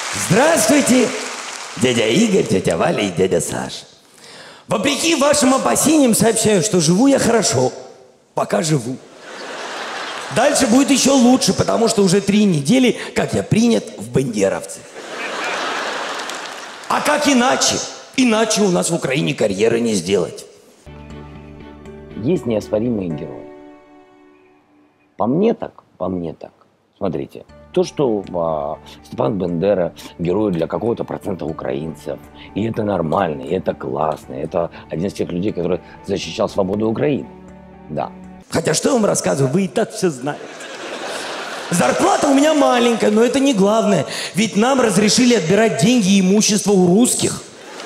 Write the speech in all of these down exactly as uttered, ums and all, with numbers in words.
Здравствуйте, дядя Игорь, тетя Валя и дядя Саша. Вопреки вашим опасениям сообщаю, что живу я хорошо, пока живу. Дальше будет еще лучше, потому что уже три недели, как я принят в бандеровцы. А как иначе? Иначе у нас в Украине карьеры не сделать. Есть неоспоримые герои. По мне так, по мне так. Смотрите, то, что а, Степан Бендера герой для какого-то процента украинцев, и это нормально, и это классно, это один из тех людей, который защищал свободу Украины. Да. Хотя что я вам рассказываю, вы и так все знаете. Зарплата у меня маленькая, но это не главное. Ведь нам разрешили отбирать деньги и имущество у русских.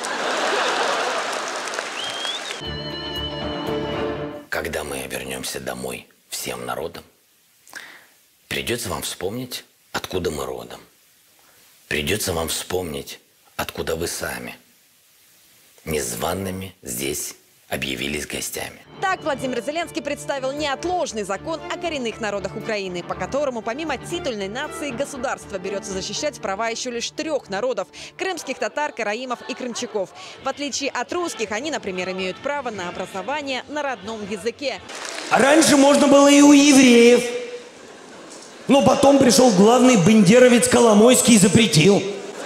Когда мы вернемся домой всем народом, придется вам вспомнить, откуда мы родом. Придется вам вспомнить, откуда вы сами. Незваными здесь объявились гостями. Так Владимир Зеленский представил неотложный закон о коренных народах Украины, по которому помимо титульной нации государство берется защищать права еще лишь трех народов – крымских татар, караимов и крымчаков. В отличие от русских, они, например, имеют право на образование на родном языке. А раньше можно было и у евреев. Но потом пришел главный бандеровец Коломойский и запретил.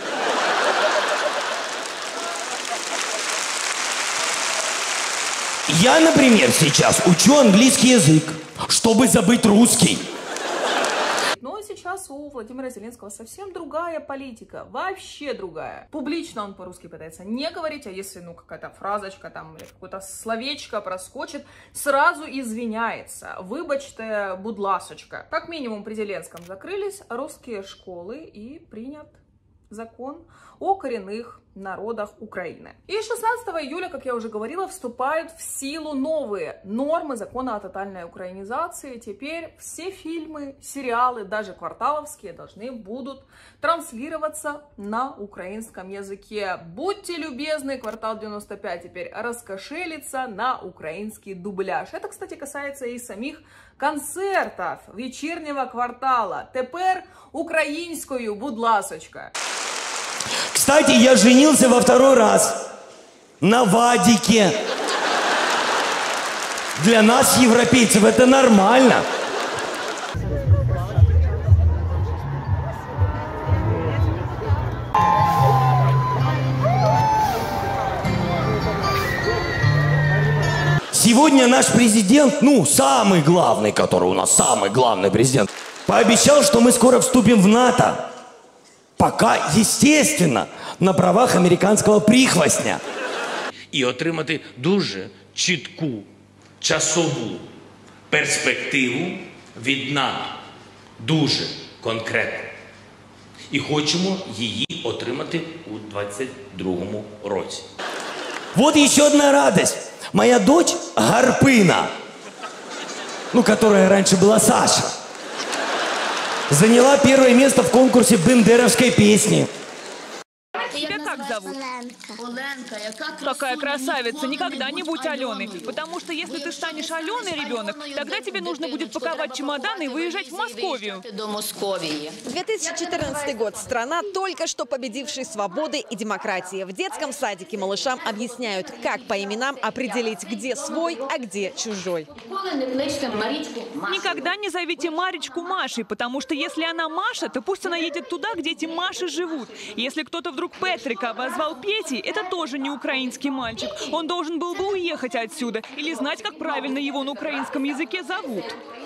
Я, например, сейчас учу английский язык, чтобы забыть русский. Но сейчас у Владимира Зеленского совсем другая политика, вообще другая. Публично он по-русски пытается не говорить, а если ну какая-то фразочка там или какое-то словечко проскочит, сразу извиняется. Выбачьте, будласочка. Как минимум при Зеленском закрылись русские школы и принят закон о коренных народах Украины. И шестнадцатого июля, как я уже говорила, вступают в силу новые нормы закона о тотальной украинизации. Теперь все фильмы, сериалы, даже кварталовские, должны будут транслироваться на украинском языке. Будьте любезны, квартал девяносто пять теперь раскошелится на украинский дубляж. Это, кстати, касается и самих концертов вечірнього квартала. Тепер українською, будь ласочка. Кстати, я женился во второй раз на Вадике. Для нас, европейцев, это нормально. Сегодня наш президент, ну, самый главный, который у нас самый главный президент, пообещал, что мы скоро вступим в НАТО. Пока, естественно, на правах американського прихвостня. І отримати дуже чітку часову перспективу від НАТО. Дуже конкретно. І хочемо її отримати у двадцять другому році. Вот еще одна радость. Моя дочь Гарпына, ну, которая раньше была Саша, заняла первое место в конкурсе бендеровской песни. Тебя как зовут? Оленка. Оленка, яка Какая красавица. Никогда не будь Аленой. Потому что если ты станешь Аленой, ребенок, тогда тебе нужно будет паковать чемоданы и выезжать в Московию. До Московии. две тысячи четырнадцатый год. Страна, только что победившей свободы и демократии. В детском садике малышам объясняют, как по именам определить, где свой, а где чужой. Никогда не зовите Маречку Машей, потому что если она Маша, то пусть она едет туда, где эти Маши живут. Если кто-то вдруг Петрика обозвал Петей, это тоже не украинский мальчик. Он должен был бы уехать отсюда или знать, как правильно его на украинском языке зовут.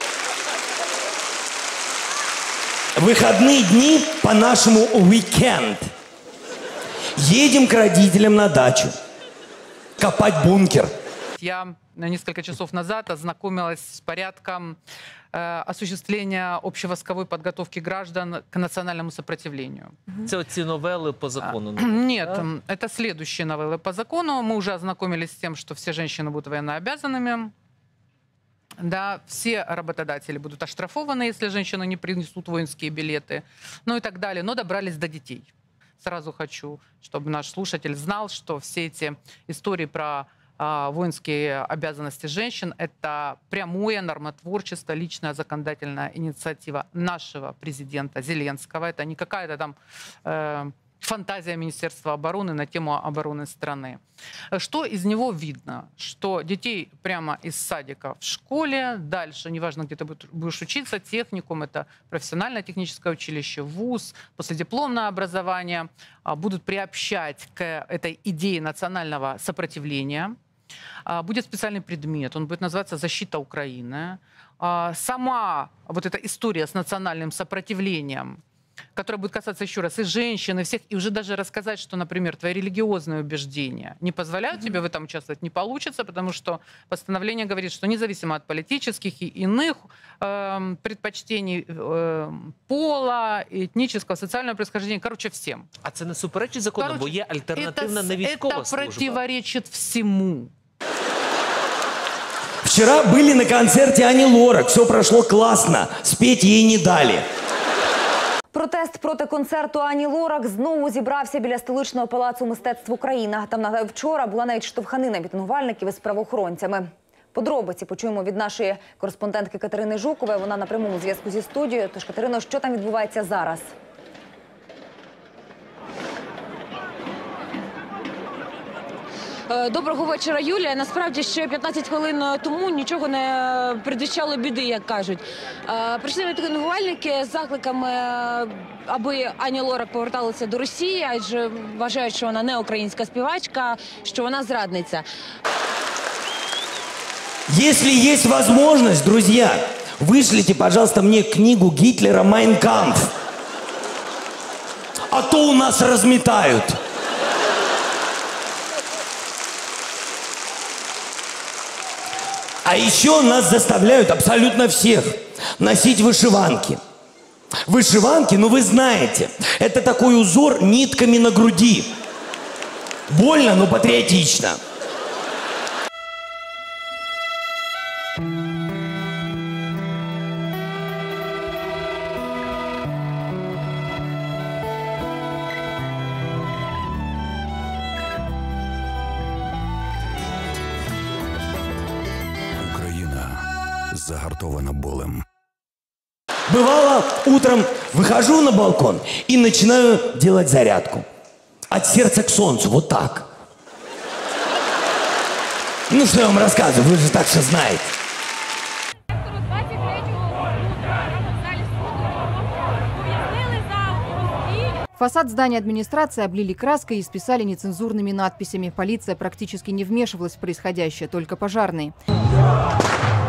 Выходные дни по-нашему уикенд. Едем к родителям на дачу. Копать бункер. Я несколько часов назад ознакомилась с порядком э, осуществления общевойсковой подготовки граждан к национальному сопротивлению. Это эти новеллы по закону? Нет, да? Это следующие новеллы по закону. Мы уже ознакомились с тем, что все женщины будут военнообязанными. Да, все работодатели будут оштрафованы, если женщины не принесут воинские билеты, ну и так далее. Но добрались до детей. Сразу хочу, чтобы наш слушатель знал, что все эти истории про воинские обязанности женщин – это прямое нормотворчество, личная законодательная инициатива нашего президента Зеленского. Это не какая-то там э, фантазия Министерства обороны на тему обороны страны. Что из него видно? Что детей прямо из садика в школе, дальше, неважно, где ты будешь учиться, техникум, это профессионально-техническое училище, вуз, последипломное образование, будут приобщать к этой идее национального сопротивления. Будет специальный предмет, он будет называться «Защита Украины». Сама вот эта история с национальным сопротивлением, которая будет касаться еще раз и женщин, и всех, и уже даже рассказать, что, например, твои религиозные убеждения не позволяют mm-hmm. тебе в этом участвовать, не получится, потому что постановление говорит, что независимо от политических и иных э, предпочтений э, пола, этнического, социального происхождения, короче, всем. А це не суперечить закону, Короче, бо є альтернативна невійськова это служба. противоречит всему. Вчера были на концерте Ани Лорак, все прошло классно, спеть ей не дали. Протест проти концерту Ані Лорак знову зібрався біля столичного палацу мистецтв Україна. Там вчора була навіть штовханина мітингувальників із правоохоронцями. Подробиці почуємо від нашої кореспондентки Катерини Жукової. Вона на прямому зв'язку зі студією. Тож, Катерино, що там відбувається зараз? Доброго вечора, Юлія. Насправді, ще п'ятнадцять хвилин тому нічого не передвіщало біди, як кажуть. Прийшли мітингувальники з закликами, аби Ані Лорак поверталася до Росії, адже вважають, що вона не українська співачка, що вона зрадниця. Если есть возможность, друзья, вышлите, пожалуйста, мне книгу Гитлера «Майн кампф». А то у нас разметают. А еще нас заставляют абсолютно всех носить вышиванки. Вышиванки, ну вы знаете, это такой узор нитками на груди. Больно, но патриотично. Загартована болем. Бывало, утром выхожу на балкон и начинаю делать зарядку. От сердца к солнцу, вот так. Ну, что я вам рассказываю, вы же так все знаете. Фасад здания администрации облили краской и исписали нецензурными надписями. Полиция практически не вмешивалась в происходящее, только пожарные.